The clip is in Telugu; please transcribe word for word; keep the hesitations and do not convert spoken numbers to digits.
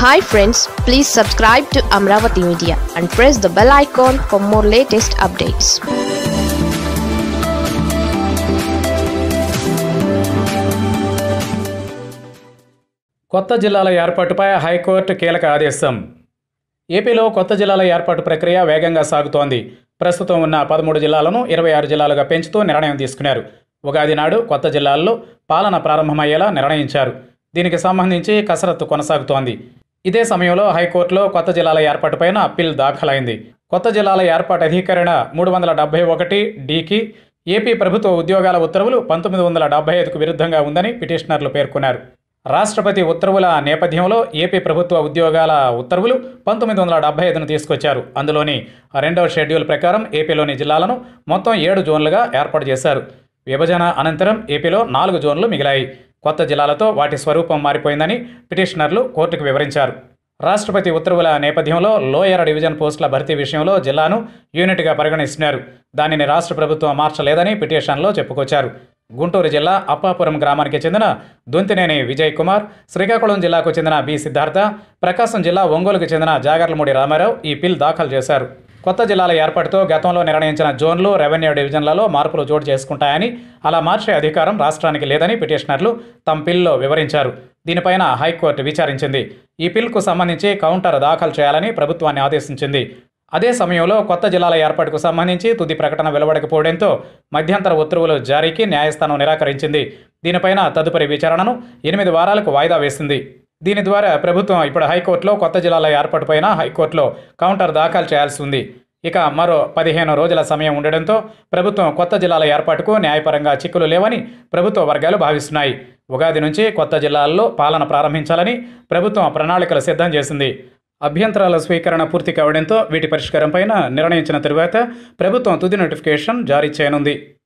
Hi friends, please subscribe to Amaravathi Media and press the bell icon for more latest updates. కొత్త జిల్లాల ఏర్పాటుపై హైకోర్టు కీలక ఆదేశం. ఏపీలో కొత్త జిల్లాల ఏర్పాటు ప్రక్రియ వేగంగా సాగుతోంది. ప్రస్తుతం ఉన్న పదమూడు జిల్లాలను ఇరవై ఆరు జిల్లాలుగా పెంచుతూ నిర్ణయం తీసుకున్నారు. ఉగాది నాడు కొత్త జిల్లాల్లో పాలన ప్రారంభమయ్యేలా నిర్ణయించారు. దీనికి సంబంధించి కసరత్తు కొనసాగుతోంది. ఇదే సమయంలో హైకోర్టులో కొత్త జిల్లాల ఏర్పాటుపైన అప్పీల్ దాఖలైంది. కొత్త జిల్లాల ఏర్పాటు అధికరణ మూడు వందల డెబ్బై ఒకటి డికి ఏపీ ప్రభుత్వ ఉద్యోగాల ఉత్తర్వులు పంతొమ్మిది వందల డెబ్బై ఐదుకు విరుద్ధంగా ఉందని పిటిషనర్లు పేర్కొన్నారు. రాష్ట్రపతి ఉత్తర్వుల నేపథ్యంలో ఏపీ ప్రభుత్వ ఉద్యోగాల ఉత్తర్వులు పంతొమ్మిది వందల డెబ్బై ఐదును తీసుకొచ్చారు. అందులోని రెండవ షెడ్యూల్ ప్రకారం ఏపీలోని జిల్లాలను మొత్తం ఏడు జోన్లుగా ఏర్పాటు చేశారు. విభజన అనంతరం ఏపీలో నాలుగు జోన్లు మిగిలాయి. కొత్త జిల్లాలతో వాటి స్వరూపం మారిపోయిందని పిటిషనర్లు కోర్టుకు వివరించారు. రాష్ట్రపతి ఉత్తర్వుల నేపథ్యంలో లోయర్ డివిజన్ పోస్టుల భర్తీ విషయంలో జిల్లాను యూనిట్గా పరిగణిస్తున్నారు. దానిని రాష్ట్ర ప్రభుత్వం మార్చలేదని పిటిషన్లో చెప్పుకొచ్చారు. గుంటూరు జిల్లా అప్పాపురం గ్రామానికి చెందిన దొంతినేని విజయ్ కుమార్, శ్రీకాకుళం జిల్లాకు చెందిన బి సిద్ధార్థ, ప్రకాశం జిల్లా ఒంగోలుకు చెందిన జాగర్లమూడి రామారావు ఈ పిల్ దాఖలు చేశారు. కొత్త జిల్లాల ఏర్పాటుతో గతంలో నిర్ణయించిన జోన్లు, రెవెన్యూ డివిజన్లలో మార్పులు చోటు చేసుకుంటాయని, అలా మార్చే అధికారం రాష్ట్రానికి లేదని పిటిషనర్లు తమ పిల్లో వివరించారు. దీనిపైన హైకోర్టు విచారించింది. ఈ పిల్కు సంబంధించి కౌంటర్ దాఖలు చేయాలని ప్రభుత్వాన్ని ఆదేశించింది. అదే సమయంలో కొత్త జిల్లాల ఏర్పాటుకు సంబంధించి తుది ప్రకటన వెలువడకపోవడంతో మధ్యంతర ఉత్తర్వులు జారీకి న్యాయస్థానం నిరాకరించింది. దీనిపైన తదుపరి విచారణను ఎనిమిది వారాలకు వాయిదా వేసింది. దీని ద్వారా ప్రభుత్వం ఇప్పుడు హైకోర్టులో కొత్త జిల్లాల ఏర్పాటుపైన హైకోర్టులో కౌంటర్ దాఖలు చేయాల్సి ఉంది. ఇక మరో పదిహేను రోజుల సమయం ఉండడంతో ప్రభుత్వం కొత్త జిల్లాల ఏర్పాటుకు న్యాయపరంగా చిక్కులు లేవని ప్రభుత్వ వర్గాలు భావిస్తున్నాయి. ఉగాది నుంచి కొత్త జిల్లాల్లో పాలన ప్రారంభించాలని ప్రభుత్వం ప్రణాళికలు సిద్ధం చేసింది. అభ్యంతరాల స్వీకరణ పూర్తి కావడంతో వీటి పరిష్కారంపైన నిర్ణయించిన తరువాత ప్రభుత్వం తుది నోటిఫికేషన్ జారీ చేయనుంది.